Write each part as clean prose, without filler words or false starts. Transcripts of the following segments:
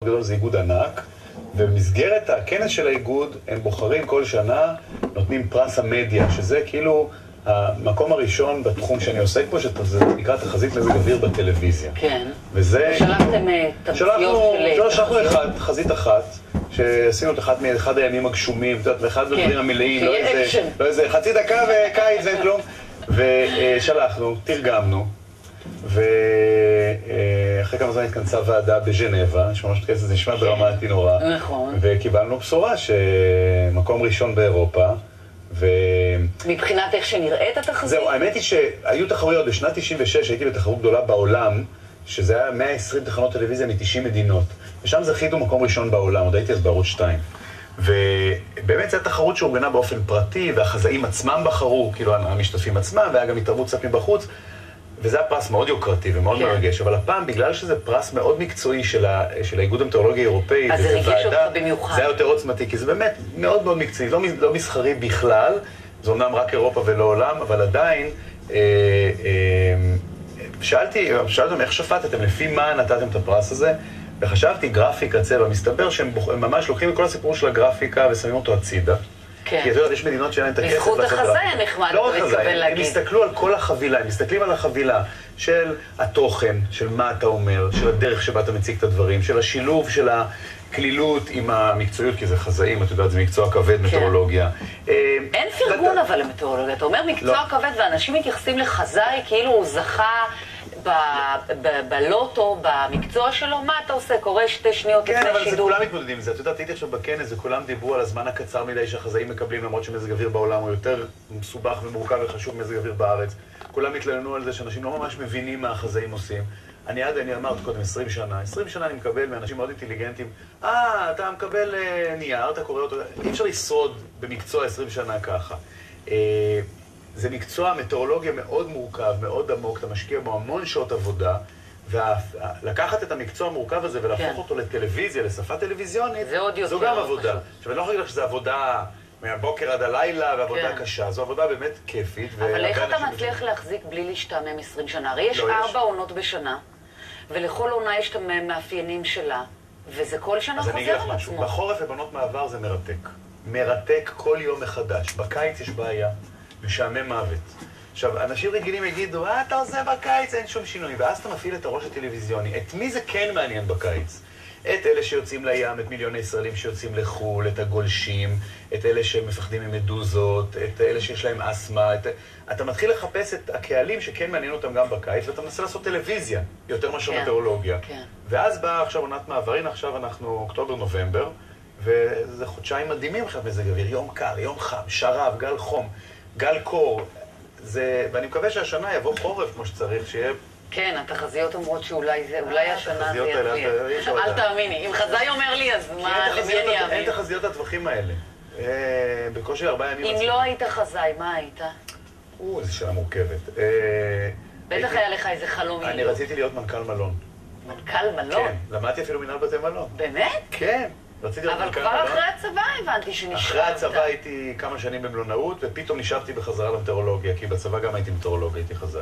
גדול זה איגוד ענק, ובמסגרת הכנס של האיגוד הם בוחרים כל שנה, נותנים פרס המדיה, שזה כאילו המקום הראשון בתחום שאני עוסק פה, שזה נקרא תחזית מזג אוויר בטלוויזיה. כן. וזה... שלחתם תמציות של... שלחנו חזית אחת, שעשינו את אחד הימים הגשומים, ואחד הדברים המלאים, לא איזה חצי דקה וקיץ, אין כלום. ושלחנו, תרגמנו, ואחרי כמה זמן התכנסה ועדה בז'נבה, שממש תכנס, זה נשמע דרמטי נורא. נכון. וקיבלנו בשורה שמקום ראשון באירופה, מבחינת איך שנראית התחזית? זהו, האמת היא שהיו תחרויות, בשנת 96 הייתי בתחרות גדולה בעולם, שזה היה 120 תחנות טלוויזיה מ-90 מדינות, ושם זכינו מקום ראשון בעולם, עוד הייתי אז בערוץ 2. ובאמת זו הייתה תחרות שאורגנה באופן פרטי, והחזאים עצמם בחרו, כאילו המשתתפים עצמם, והיה גם התערבות קצת מבחוץ, וזה היה פרס מאוד יוקרתי ומאוד מרגש, אבל הפעם, בגלל שזה פרס מאוד מקצועי של האיגוד המטאורולוגי האירופאי, אז זה ריגש אותך במיוחד. זה היה יותר עוצמתי, כי זה באמת מאוד מאוד מקצועי, לא מסחרי בכלל, זה אומנם רק אירופה ולא עולם, אבל עדיין, שאלתם איך שפטתם, לפי מה נתתם את הפרס הזה, וחשבתי גרפיקה, צבע, מסתבר שהם ממש לוקחים את כל הסיפור של הגרפיקה ושמים אותו הצידה. כי אתה יודעת, יש מדינות שאין להם את הכסף. בזכות החזאי נחמד, אתה מתכוון להגיד. הם הסתכלו על כל החבילה, הם מסתכלים על החבילה של התוכן, של מה אתה אומר, של הדרך שבה אתה מציג את הדברים, של השילוב, של הכלילות עם המקצועיות, כי זה חזאים, אתה יודעת, זה מקצוע כבד, מטאורולוגיה. אין פרגון אבל למטאורולוגיה. אתה אומר מקצוע כבד ואנשים מתייחסים לחזאי כאילו הוא זכה בלוטו, במקצוע שלו, מה אתה עושה? קורא 2 שניות לפני שידור. כן, אבל זה כולם מתמודדים עם זה. את יודעת, הייתי עכשיו בכנס וכולם דיברו על הזמן הקצר מדי שהחזאים מקבלים, למרות שמזג אוויר בעולם הוא יותר מסובך ומורכב וחשוב ממזג אוויר בארץ. כולם התלוננו על זה שאנשים לא ממש מבינים מה החזאים עושים. אני אמרתי קודם 20 שנה. 20 שנה אני מקבל מאנשים מאוד אינטליגנטים, אתה מקבל נייר, אתה קורא אותו, אי אפשר לשרוד במקצוע 20 שנה ככה. זה מקצוע מטאורולוגיה מאוד מורכב, מאוד עמוק, אתה משקיע בו המון שעות עבודה, ולקחת את המקצוע המורכב הזה ולהפוך אותו לטלוויזיה, לשפה טלוויזיונית, זו גם עבודה. עכשיו, אני לא יכול להגיד לך שזו עבודה מהבוקר עד הלילה ועבודה קשה, זו עבודה באמת כיפית. אבל איך אתה מצליח להחזיק בלי להשתעמם 20 שנה? הרי יש 4 עונות בשנה, ולכל עונה יש את המאפיינים שלה, וזה כל שנה חוזר על עצמו. אז אני אגיד לך משהו, בחורף ובעונות מעבר זה מרתק. מרתק כל יום מחדש. בקיץ יש בעיה. משעמם מוות. עכשיו, אנשים רגילים יגידו, אתה עושה בקיץ, אין שום שינוי, ואז אתה מפעיל את הראש הטלוויזיוני. את מי זה כן מעניין בקיץ? את אלה שיוצאים לים, את מיליוני ישראלים שיוצאים לחול, את הגולשים, את אלה שמפחדים ממדוזות, את אלה שיש להם אסמה. אתה מתחיל לחפש את הקהלים שכן מעניין אותם גם בקיץ, ואתה מנסה לעשות טלוויזיה, יותר מאשר מטאורולוגיה. ואז באה עכשיו עונת מעבר, הנה עכשיו אנחנו אוקטובר-נובמבר, וזה חודשיים מדהימים עכשיו מזג אוויר, יום קר, יום חם, שרב, גל חום. גל קור, ואני מקווה שהשנה יבוא חורף כמו שצריך, שיהיה... כן, התחזיות אומרות שאולי השנה זה יביא. אל תאמיני, אם חזאי אומר לי, אז מה, למי אני אאמין? אין תחזיות הטווחים האלה. בקושי 4 ימים... אם לא היית חזאי, מה היית? זו שאלה מורכבת. בטח היה לך איזה חלום. אני רציתי להיות מנכ"ל מלון. מנכ"ל מלון? כן, למדתי אפילו מנהל בתי מלון. באמת? כן. אבל כבר אחרי הצבא הבנתי שנשארת. אחרי הצבא הייתי כמה שנים במלונאות, ופתאום נשארתי בחזרה למטאורולוגיה, כי בצבא גם הייתי מטאורולוג, הייתי חזאי.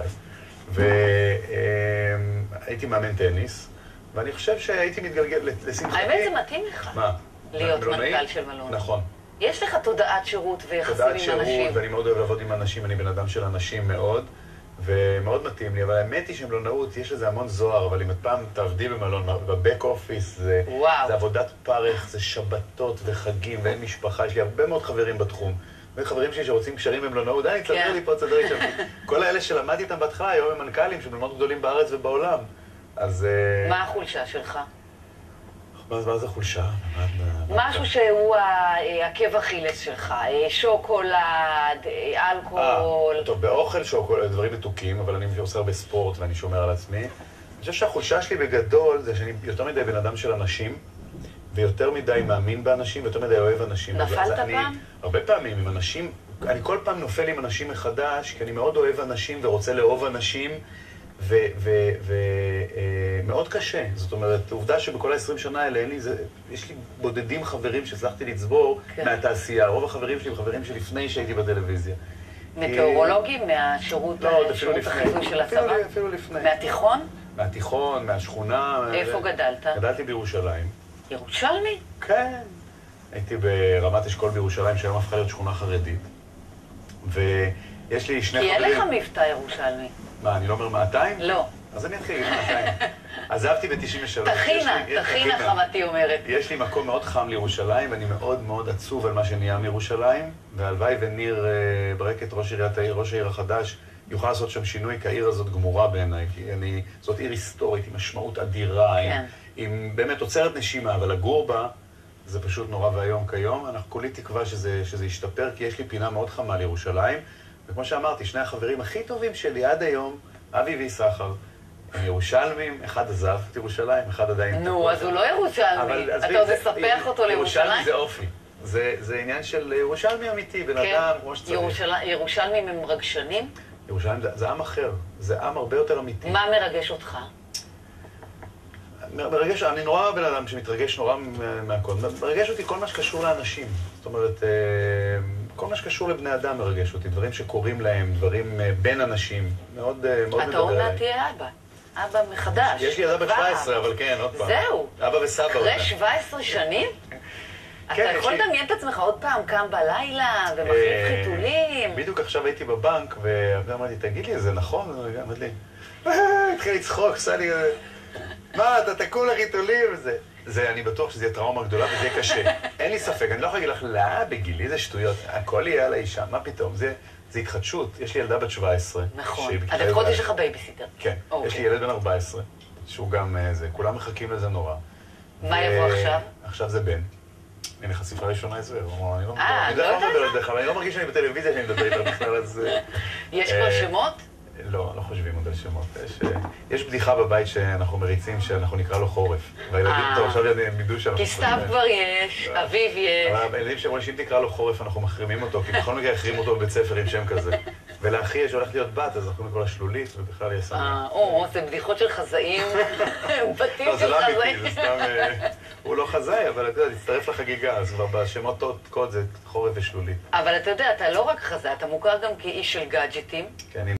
והייתי מאמן טניס, ואני חושב שהייתי מתגלגל לשמחתי... האמת זה מתאים לך. מה? להיות מנכ"ל של מלון. נכון. יש לך תודעת שירות ויחסים עם אנשים. תודעת שירות, ואני מאוד אוהב לעבוד עם אנשים, אני בן אדם של אנשים מאוד. ומאוד מתאים לי, אבל האמת היא שמלונאות, יש לזה המון זוהר, אבל אם את פעם תעבדי במלון, בבק אופיס, זה עבודת פרך, זה שבתות וחגים ואין משפחה, יש לי הרבה מאוד חברים בתחום. וחברים שלי שרוצים קשרים במלונאות, תסדר לי פה, תסדר לי שם. כל האלה שלמדתי איתם בהתחלה, היום הם מנכ"לים של מלונות גדולים בארץ ובעולם. אז... מה החולשה שלך? מה זה חולשה? משהו שהוא העקב אכילס שלך, שוקולד, אלכוהול. טוב, באוכל שוקולד, דברים מתוקים, אבל אני עושה הרבה ספורט ואני שומר על עצמי. אני חושב שהחולשה שלי בגדול זה שאני יותר מדי בן אדם של אנשים, ויותר מדי מאמין באנשים, ויותר מדי אוהב אנשים. נפלת פעם? הרבה פעמים עם אנשים, אני כל פעם נופל עם אנשים מחדש, כי אני מאוד אוהב אנשים ורוצה לאהוב אנשים, ומאוד קשה. זאת אומרת, עובדה שבכל ה-20 שנה האלה יש לי בודדים חברים שהצלחתי לצבור מהתעשייה. רוב החברים שלי הם חברים שלפני שהייתי בטלוויזיה. מטאורולוגים מהשירות החיזוי של הצבא? אפילו לפני. מהתיכון? מהתיכון, מהשכונה. איפה גדלת? גדלתי בירושלים. ירושלמי? כן. הייתי ברמת אשכול בירושלים, שהיום הפכה להיות שכונה חרדית. ויש לי שני חברים... כי אין לך מבטא ירושלמי. מה, אני לא אומר 200? לא. אז אני אתחיל עם 200. עזבתי ב-93. תחינה חמתי אומרת. יש לי מקום מאוד חם לירושלים, ואני מאוד מאוד עצוב על מה שנהיה מירושלים, והלוואי וניר ברקת, ראש העיר החדש, יוכל לעשות שם שינוי, כי העיר הזאת גמורה בעיניי, כי זאת עיר היסטורית, עם משמעות אדירה, עם באמת עוצרת נשימה, אבל לגור בה זה פשוט נורא והיום כיום. אנחנו כולי תקווה שזה ישתפר, כי יש לי פינה מאוד חמה לירושלים, וכמו שאמרתי, שני החברים הכי טובים שלי עד היום, אבי ויששכר, הם ירושלמים, אחד עזב את ירושלים, אחד עדיין... נו, אז הוא לא ירושלמי, אתה עוד מספח אותו לירושלים? ירושלמי זה אופי. זה עניין של ירושלמי אמיתי, בן אדם, כמו שצריך. ירושלמים הם רגשנים? ירושלים זה עם אחר, זה עם הרבה יותר אמיתי. מה מרגש אותך? אני נורא בן אדם שמתרגש נורא מהכל. מרגש אותי כל מה שקשור לאנשים. זאת אומרת, כל מה שקשור לבני אדם מרגש אותי. דברים שקורים להם, דברים בין אנשים. מאוד מדבר עליי. אתה עוד מעט תהיה אבא. אבא מחדש. יש לי ילדה בת 17, אבל כן, עוד פעם. זהו. אבא וסבא. אחרי 17 שנים? אתה יכול לדמיין את עצמך עוד פעם קם בלילה ומחליף חיתולים. בדיוק עכשיו הייתי בבנק, ואמרתי, תגיד לי, זה נכון? אמרתי לי, התחיל לצחוק, עשה לי... מה, אתה תקול לחיתולים וזה. אני בטוח שזה יהיה טראומה גדולה וזה יהיה קשה. אין לי ספק, אני לא יכול להגיד לך, לא, בגילי זה שטויות. הכל יהיה על האישה, מה פתאום? זה התחדשות. יש לי ילדה בת 17. נכון. אז לפחות יש לך בייביסיטר. כן. יש לי ילד בן 14, שהוא גם זה. כולם מחכים לזה נורא. מה יבוא עכשיו? עכשיו זה בן. הנה חשיפה ראשונה את זה. אני לא מדבר על זה, אבל אני לא מרגיש שאני בטלוויזיה שאני מדבר איתה בכלל, אז... יש כבר שמות? לא, לא חושבים עוד על שמות. יש בדיחה בבית שאנחנו מריצים, שאנחנו נקרא לו חורף. והילדים טוב, עכשיו הם ידעו שאנחנו... כי סתיו כבר יש, אביב יש. אבל הילדים שאומרים שאם תקרא לו חורף, אנחנו מחרימים אותו, כי בכל מקרה יחרימו אותו בבית ספר עם שם כזה. ולאחי יש הולך להיות בת, אז אנחנו נקרא לה שלולית, ובכלל יהיה שמח. זה בדיחות של חזאים, בתים של חזאים. זה לא אמיתי, זה סתם... הוא לא חזאי, אבל אתה יודע, תצטרף לחגיגה, אז כבר בשמות קוד זה חורף ושלולית. אבל אתה יודע, אתה לא רק חזאי, אתה מוכר גם כאיש של גאדג'טים.